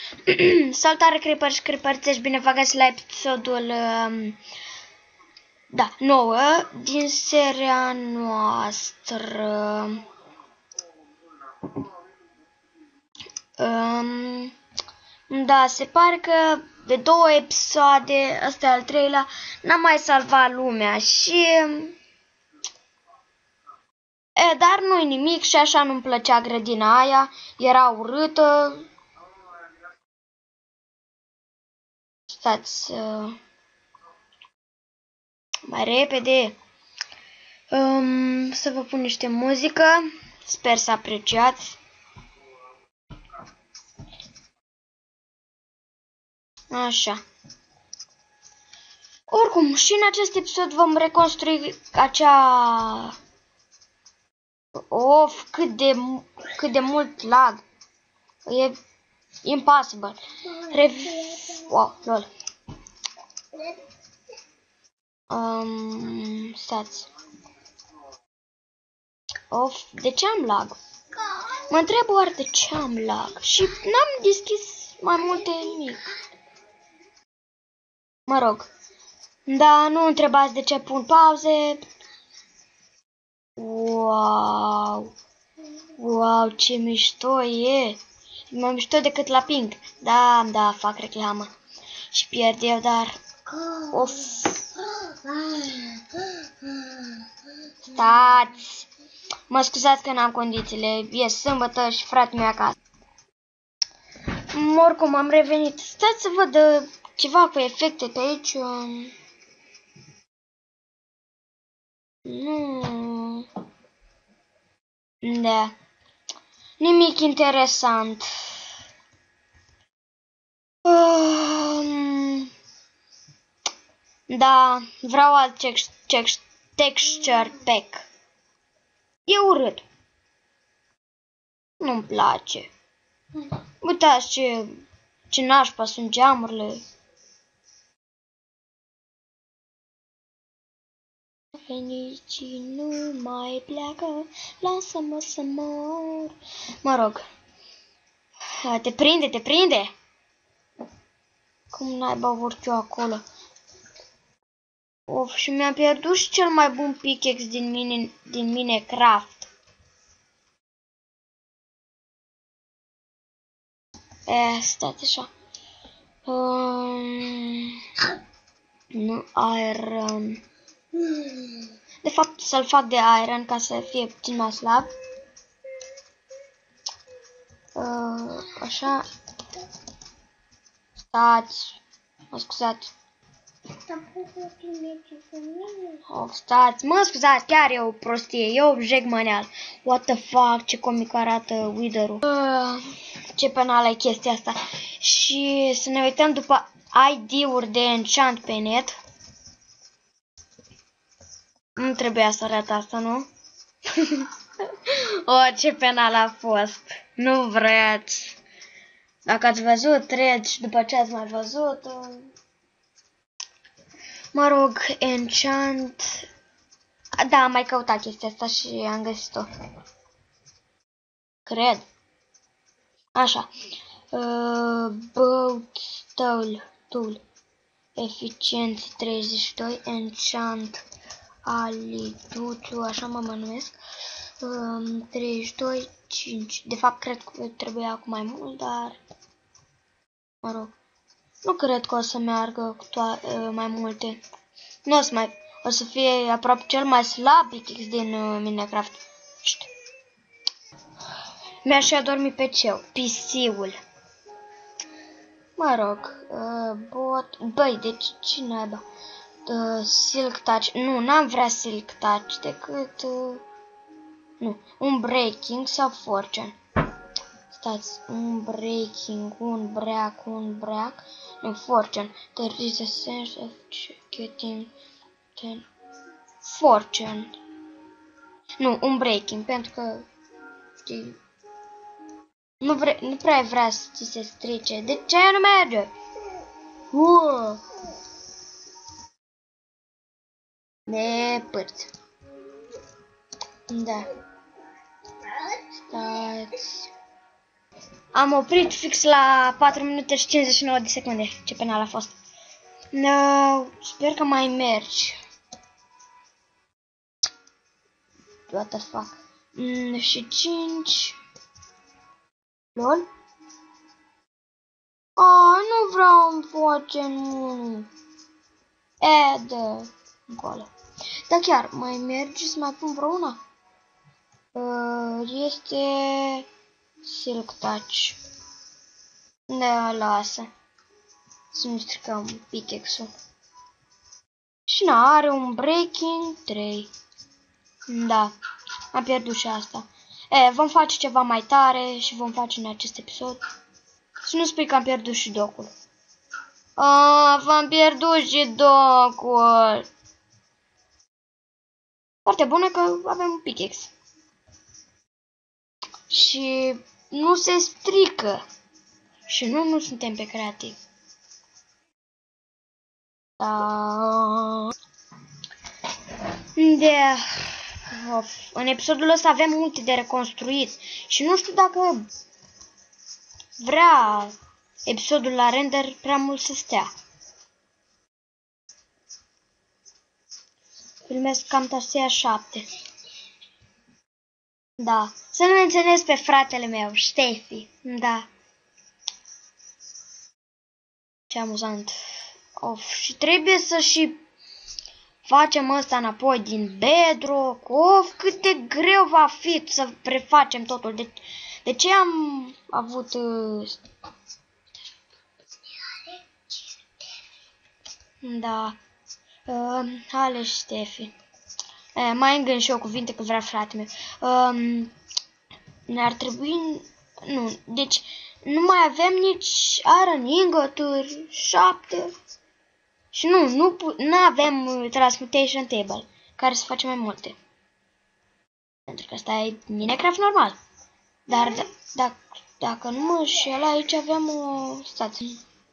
Salutare creeper și creeperțești, bine v-am găsit la episodul 9 din seria noastră. Da, se pare că de 2 episoade, ăsta e al 3-lea, n-am mai salvat lumea și... dar nu-i nimic și așa nu-mi plăcea grădina aia, era urâtă. Stați mai repede. Să vă pun niște muzică. Sper să apreciați. Așa. Oricum, și în acest episod vom reconstrui acea... Of, cât de mult lag. E impossible. Wow, lol. Stați. Of, de ce am lag? Mă întreb oare de ce am lag. Și n-am deschis mai multe nimic. Mă rog. Da, nu întrebați de ce pun pauze. Wow. Wow, ce mișto e. Mai mișto decât la Pink. Da, fac reclamă. Și pierd eu, dar... Of. Stați. Mă scuzați că n-am condițiile. E sâmbătă și fratele meu acasă. Oricum, am revenit. Stați să văd ceva cu efecte pe aici. Nu. Da. Nimic interesant. Da, vreau alt texture pack. E urât. Nu-mi place. Uitați ce nașpa sunt geamurile. Fenicii nu mai pleacă, lasă-mă să mor. Mă rog. Te prinde. Cum naiba urc eu acolo? Of, și mi-am pierdut și cel mai bun pickaxe din Minecraft. Stați așa. Nu, iron. De fapt, să-l fac de iron ca să fie puțin mai slab. Așa. Stați. Mă scuzați. Stați. Mă scuzați, chiar e o prostie. E o jegmăneală. What the fuck, ce comic arată Wither-ul. Ce penală e chestia asta. Și să ne uităm după ID-uri de enchant pe net. Nu trebuia să arăt asta, nu? Ce penal a fost. Nu vreți. Dacă ați văzut, treci după ce ați mai văzut. Mă rog, enchant. Da, am mai căutat chestia asta și am găsit-o. Cred. Așa. Boat tool. Eficiență 32. Enchant. Alituciu, așa mă numesc. 32, 5. De fapt, cred că trebuia cu mai mult, dar... Mă rog. Nu cred că o să meargă cu mai multe. Nu o să mai... O să fie aproape cel mai slab pickaxe din Minecraft. Mi-aș adormi pe PC-ul. Mă rog. Băi, deci ce naiba? Silk touch. Nu, n-am vrea silk touch decât... nu, un breaking sau fortune. Stați, un breaking, un break. Nu, fortune. There is a sense of getting... Fortune. Nu, un breaking, pentru că... Știi... Nu prea vrea să ți se strice. De ce nu merge? Nepârți. Da. Stați. Am oprit fix la 4 minute și 59 de secunde. Ce penal a fost. Sper că mai mergi. What the fuck. Și 5. LOL? Nu vreau în face, nu. Dă încolo. Dar chiar, mai mergi să mai pun vreo una? Este Silk Touch. Da, lasă. Să nu stricăm pickaxe-ul. Și na, are un Breaking 3. Da, am pierdut și asta. Vom face ceva mai tare și vom face în acest episod. Să nu spui că am pierdut și docul. V-am pierdut și docul. Foarte bună că avem un pickaxe. Și nu se strică. Și nu suntem pe creativ. În episodul ăsta avem multe de reconstruit. Și nu știu dacă vrea episodul la render prea mult să stea. Filmez cam Tasia 7. Da. Să-l menționez pe fratele meu, Ștefi. Da. Ce amuzant. Și trebuie să și facem ăsta înapoi din bedrock. Cât de greu va fi să prefacem totul. De ce am avut... Da. Ale Ștefi. Mai îngân și eu cuvinte că vrea fratele meu. Ne-ar trebui... Nu, deci nu mai avem nici iron ingoturi 7. Și nu avem transmutation table care să facem mai multe. Pentru că asta e Minecraft normal. Dar dacă nu mă înșel, aici avem o stație.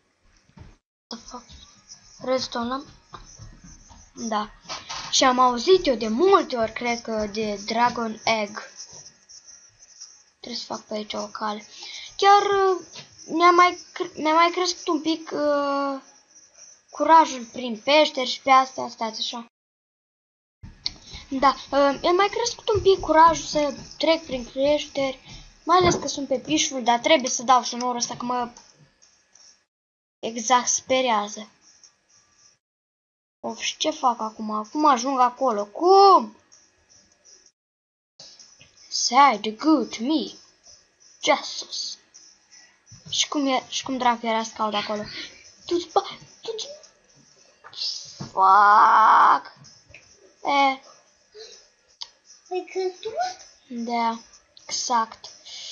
Redstone. Da. Și am auzit eu de multe ori, cred că, de Dragon Egg. Trebuie să fac pe aici o cale. Chiar mi-a mai crescut un pic curajul prin peșteri și pe astea, stați așa. Da, mi-a mai crescut un pic curajul să trec prin peșteri, mai ales că sunt pe pișul, dar trebuie să dau sonorul ăsta că mă exasperiază. Și ce fac acum? Cum ajung acolo? Cum? Say the good to me. Jesus. Și cum dracu era scaut acolo? Fuck. Ai căzut? Da, exact.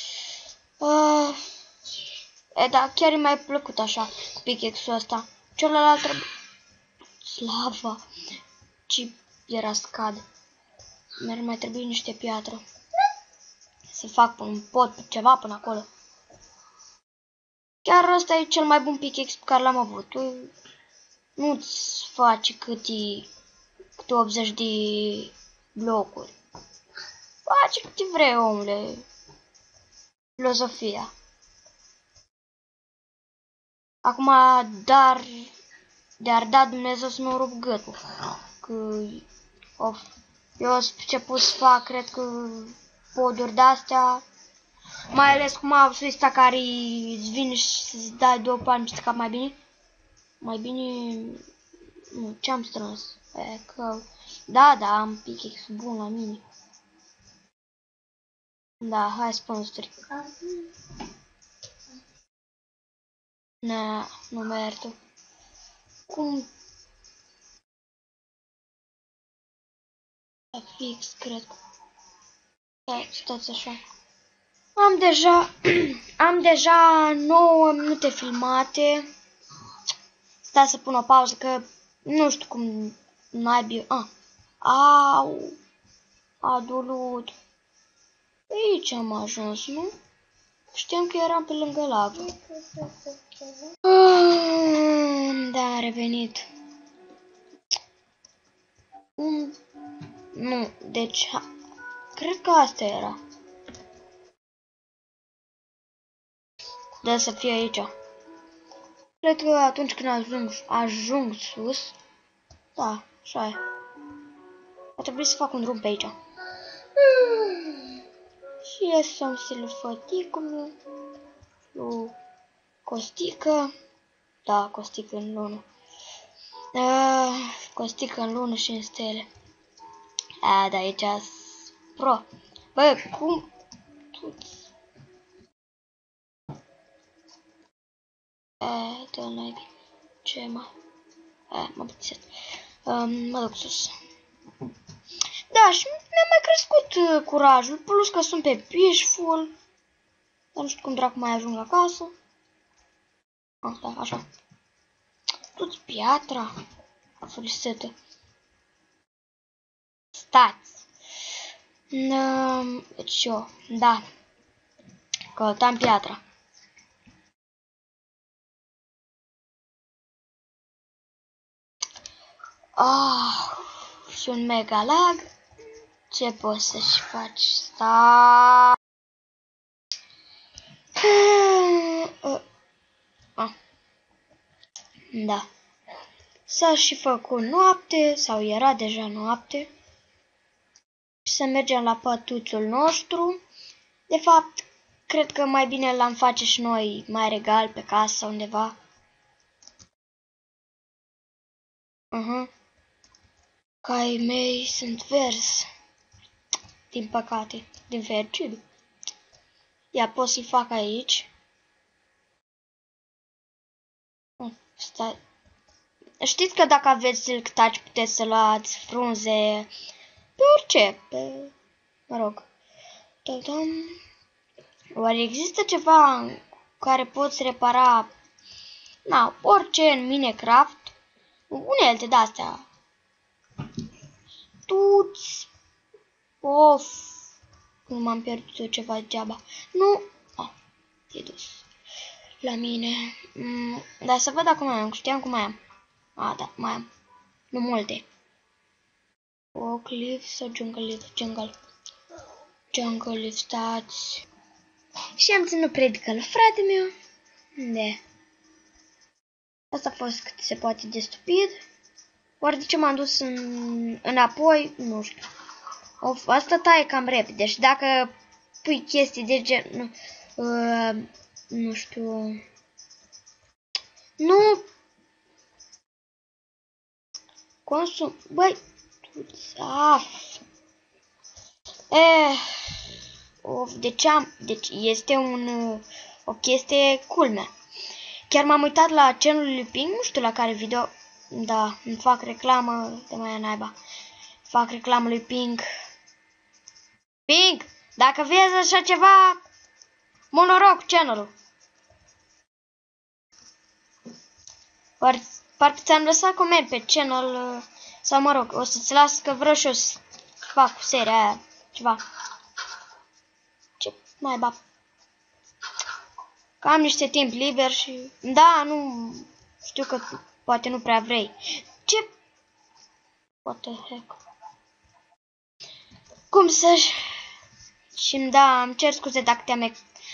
Da, chiar e mai plăcut așa cu pickaxe-ul ăsta. Celălalt trebuie... Slava. Ce era scad. Mi-ar mai trebui niște piatră. Să fac un pot, ceva până acolo. Chiar ăsta e cel mai bun pickaxe pe care l-am avut. Nu-ți faci câte 80 de blocuri. Faci câte vrei, omule. Filozofia. Acum, de-ar da Dumnezeu să nu rup gâtul. Că eu am început să fac, cred că, poduri de-astea. Mai ales cum au ăsta care îți vine și să-ți dai 2 pani și mai bine. Mai bine... Nu, ce-am strâns? Că... Da, am pickaxe bun la mine. Da, hai spun stric. Nu merg tu. Cum? Fix, cred. Stați așa. Am deja 9 minute filmate. Stai să pun o pauză că nu știu cum naibii. Au. A dolut. Aici am ajuns, nu? Știam că eram pe lângă lavă. Da, a revenit. Nu, deci... Cred că asta era. Dă să fie aici. Cred că atunci când ajung sus... Da, așa e. A trebuit să fac un drum pe aici. Și iesăm să-l făticul lui Costică. Da, Costică în lună. Costică în lună și în stele. Da, aici pro. Bă, cum? Dă naibii. Ce mai? M-am plictisit. Mă duc sus. Da, și mi-a mai crescut curajul, plus că sunt pe peaceful. Dar nu știu cum dracu mai ajung acasă. Da, așa. Du-ți piatra. Felicitări. Stați. Deci eu, da. Căutam piatra. Și un mega lag. Ce poți să-și faci? Da. S-a și făcut noapte, sau era deja noapte. Să mergem la pătuțul nostru. De fapt, cred că mai bine l-am face și noi mai regal pe casă undeva. Caii mei sunt verzi. Din păcate, din fericire. Ia, pot să-l fac aici. Stai. Știți că dacă aveți silk touch puteți să luați frunze pe orice, mă rog. Oare există ceva care poți repara, orice în Minecraft? Unelte de-astea. Tuți. Nu m-am pierdut eu ceva degeaba. Nu. E dus. La mine. Dar să văd dacă mai am. Știam cum mai am. Da, mai am. Nu multe. Oak leaf sau jungle leaf? Jungle leaf, stați. Și am ținut predică la frate meu. De. Asta a fost cât se poate de stupid. Oare de ce m-am dus înapoi? Nu știu. Asta taie cam repede. Și dacă pui chestii de gen... nu știu... Nu... Consum... Băi... Deci este o chestie culmea. Chiar m-am uitat la channel-ul lui Ping, nu știu la care video... Da, îmi fac reclamă de mai naiba. Fac reclamă lui Ping. Ping, dacă vezi așa ceva, mult noroc cu channel-ul. Parcă ți-am lăsat coment pe channel, sau mă rog, o să-ți las că vreau și eu să fac cu seria aia, ceva. Ce naiba. Că am niște timp liber și... Da, nu... Știu că poate nu prea vrei. Ce? What the heck? Cum să... Și da, îmi cer scuze dacă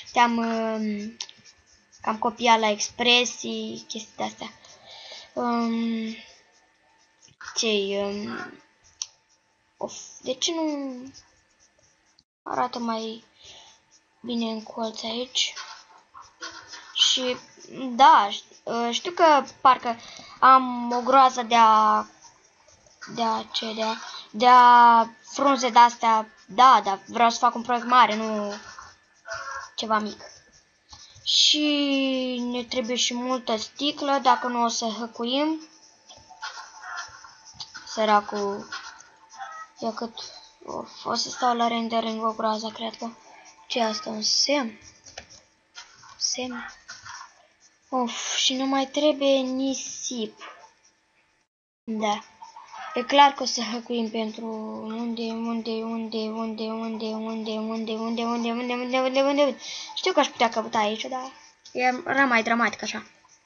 te-am copiat la expresii, chestii de-astea. De ce nu arată mai bine în colț aici? Și da, știu că parcă am o groază de a frunze de-astea. Da, dar vreau să fac un proiect mare, nu ceva mic. Și ne trebuie și multă sticlă, dacă nu o să hăcuim. Săracul. Ia cât... o să stau la rendering o groază, cred că. Ce asta? Un semn? Semn? Și nu mai trebuie nisip. Da. E clar că o să hăcuim pentru unde. Știu că aș putea căuta aici, dar era mai dramatic așa.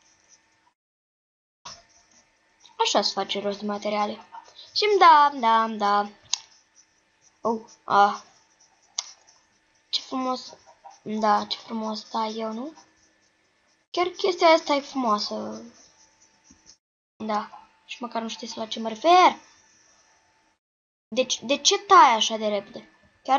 Așa se face rost de materiale. Și da. Ce frumos. Da, ce frumos stai eu, nu? Chiar chestia asta e frumoasă. Da. Și măcar nu știți la ce mă refer. Deci, de ce tai așa de repede? Chiar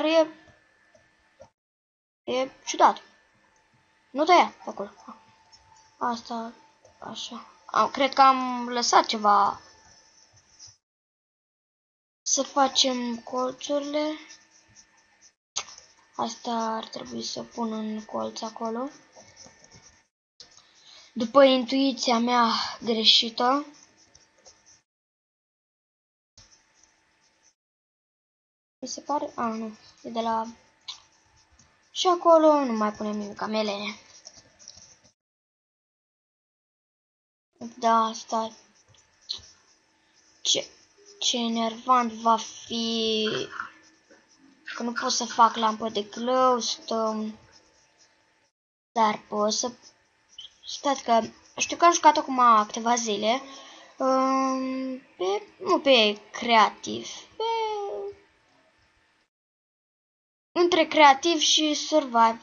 e ciudat. Nu tăia pe acolo. Asta, așa. Cred că am lăsat ceva. Să facem colțurile. Asta ar trebui să pun în colț acolo. După intuiția mea greșită. Mi se pare... nu. E de la... Și acolo nu mai punem nimic, melene. Da, stai. Ce enervant va fi că nu pot să fac lampă de glowstone. Dar pot să... Stați că știu că am jucat acum câteva zile. Nu pe creativ. Între creativ și survive.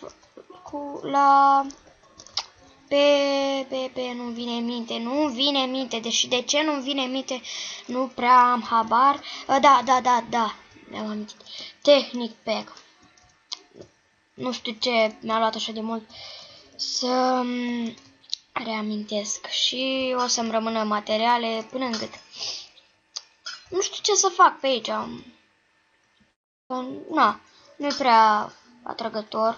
Nu vine în minte, deși de ce nu vine în minte, nu prea am habar. Da, mi-am amintit. Technic pack. Nu știu ce mi-a luat așa de mult să reamintesc și o să-mi rămână materiale până în gât. Nu știu ce să fac pe aici. Nu e prea atrăgător.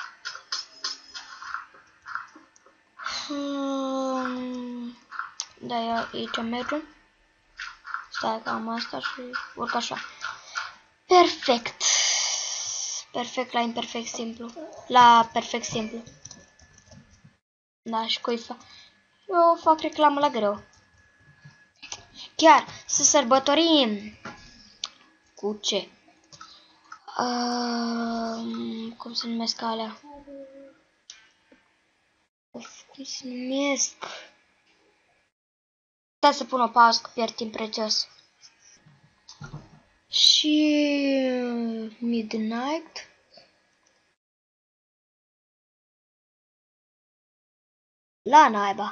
Da, aici merge. Stai că am asta și urc așa. Perfect. Perfect la imperfect simplu. La perfect simplu. Da, și cui eu fac reclamă la greu. Chiar, să sărbătorim. Cu ce? Cum se numesc alea? Cum se numesc? Da, să pun o pauză, că pierd timp prețios. Și midnight. La naiba.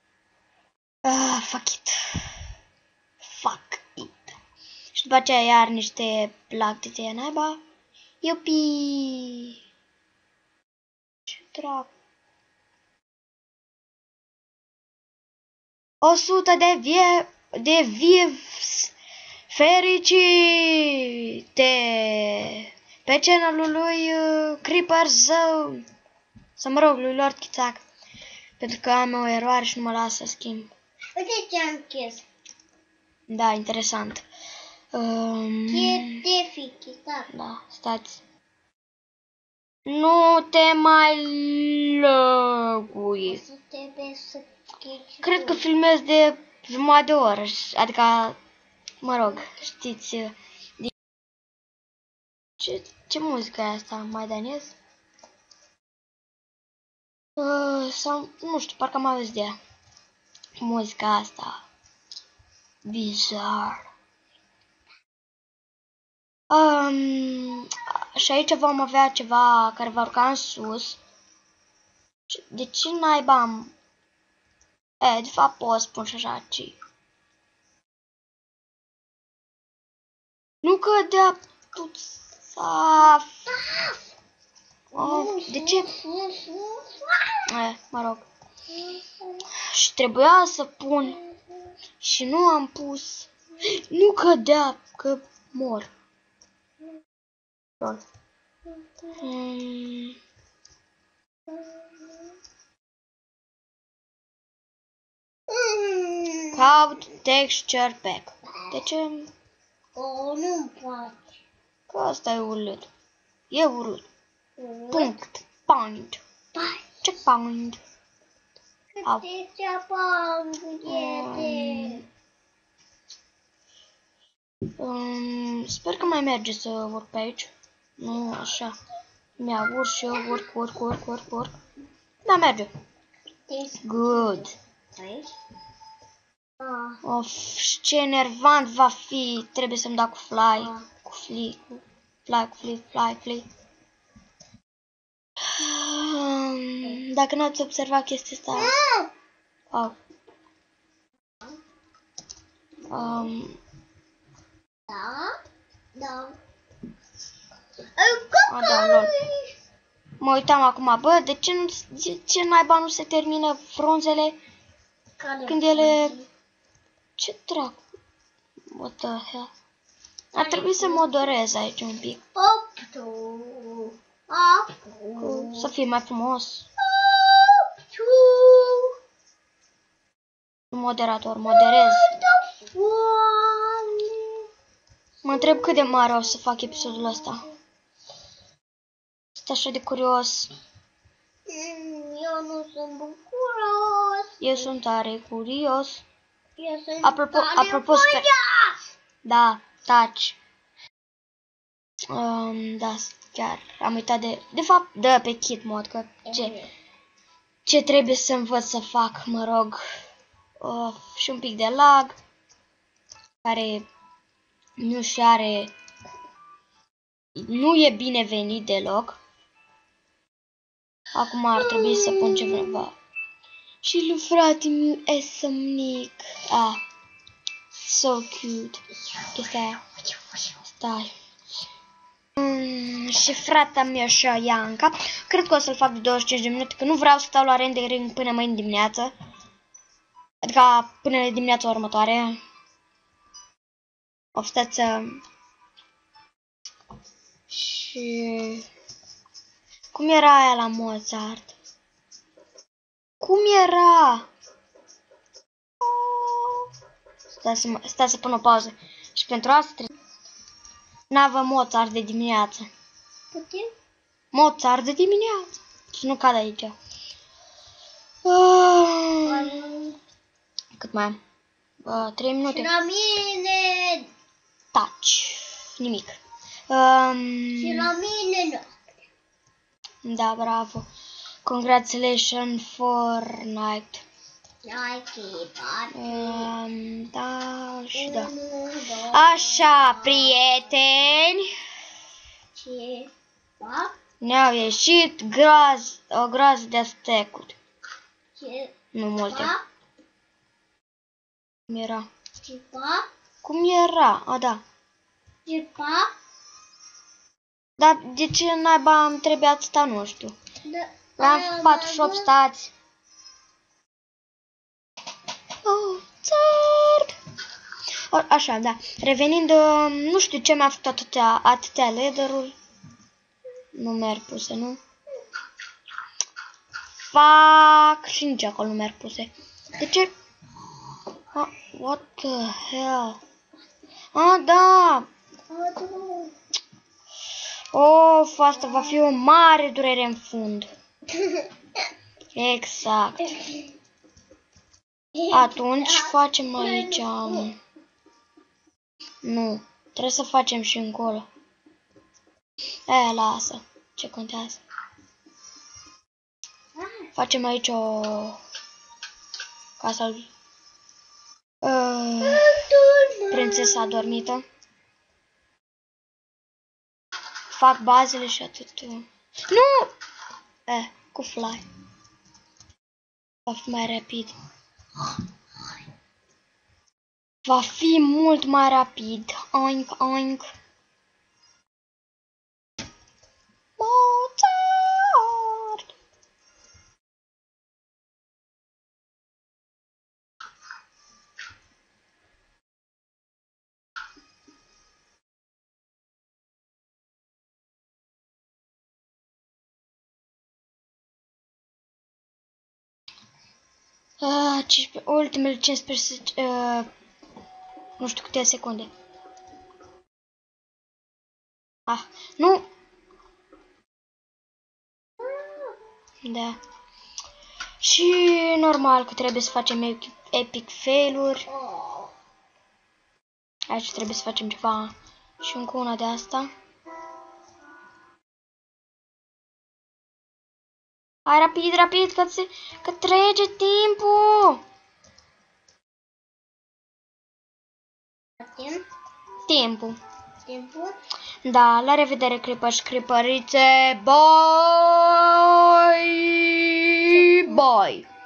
Fuck it. Și după aceea iar niște lactițe naiba. Iupi. Ce dracu. 100 de views fericite pe channelul lui Creeper Zone. Să mă rog, lui Lord Chițac. Pentru că am o eroare și nu mă lasă să schimb. Uite ce am chis. Da, interesant. Da, stați. Nu te mai lăgui. Cred că filmez de jumătate de oră. Adică, mă rog, știți. Ce muzică e asta? Mai danez? Sau, nu știu, parcă am auzit de ea. Muzica asta. Bizar. Și aici vom avea ceva care va urca în sus. De ce naiba am... de fapt pot să spun și așa, ci. Nu cădea puța. De ce? Mă rog. Și trebuia să pun. Și nu am pus. Nu cădea, că mor. Caut texture pack. De ce? Nu-mi place. Că asta e urât. E urât. Punct. Point. Checkpoint. Sper că mai merge să urc pe aici. Nu, așa. Urc și eu, urc. Da, merge. Good. Of, ce enervant va fi. Trebuie să-mi dau cu fly. Cu fly. Dacă n-ați observat chestia asta... Au. Da. Da, lol. Mă uitam acum, bă, de ce naiba nu se termină frunzele când ele... Ce dracu? What the hell? Ar trebui să modorez aici un pic. Să fie mai frumos. Moderator, moderez. Mă întreb cât de mare o să fac episodul ăsta. Sunt așa de curios. Eu nu sunt bucuros. Eu sunt tare curios. Eu sunt Apropo, sper... Da, taci. Da, chiar am uitat de fapt, da, pe kit mod, că ce trebuie să învăț să fac, mă rog. Și un pic de lag, care nu e binevenit deloc. Acum ar trebui să pun ceva. Și lui frate-miu e somnic. So cute. Chestia aia. Stai. Și frata mea și Ianca. Cred că o să-l fac de 25 de minute, că nu vreau să stau la rendering până mâine dimineață. Adică până dimineața următoare. Obstați să... Și... Cum era aia la Mozart? Cum era? Stai să pun o pauză. Și pentru asta trebuie... N-avem Mozart de dimineață. Putem? Mozart de dimineață. Și nu cad aici. Cât mai am? 3 minute. Și la mine... Taci. Nimic. Și la mine nu. Da, bravo. Congratulations Fortnite. Da, și da. Așa, prieteni. Ce? Ne-au ieșit o groază de stecuri. Ce? Nu multe. Cum era? Ceva? Cum era? Da. Ceva? Dar de ce naiba am trebuit să stau, nu știu. L-am 48 stați. Așa, da. Revenind, nu știu ce mi-a făcut atâtea leader-uri. Nu merg puse, nu? Fac și nici acolo nu merg puse. De ce? What the hell? Da! Asta va fi o mare durere în fund. Exact. Atunci facem aici... Nu, trebuie să facem și încolo. Lasă. Ce contează? Facem aici o... Casa... Prințesa adormită. Fac bazele și atât. Nu! Cu fly. Va fi mai rapid. Va fi mult mai rapid. Oink, oink. Mozart! Ultimele 15... nu știu câte secunde. Nu! Da. Și normal că trebuie să facem epic fail-uri. Aici trebuie să facem ceva. Și încă una de asta. Hai rapid, rapid, că trece timpul. Timpul. Da, la revedere, clipări și clipărițe. Bye! bye!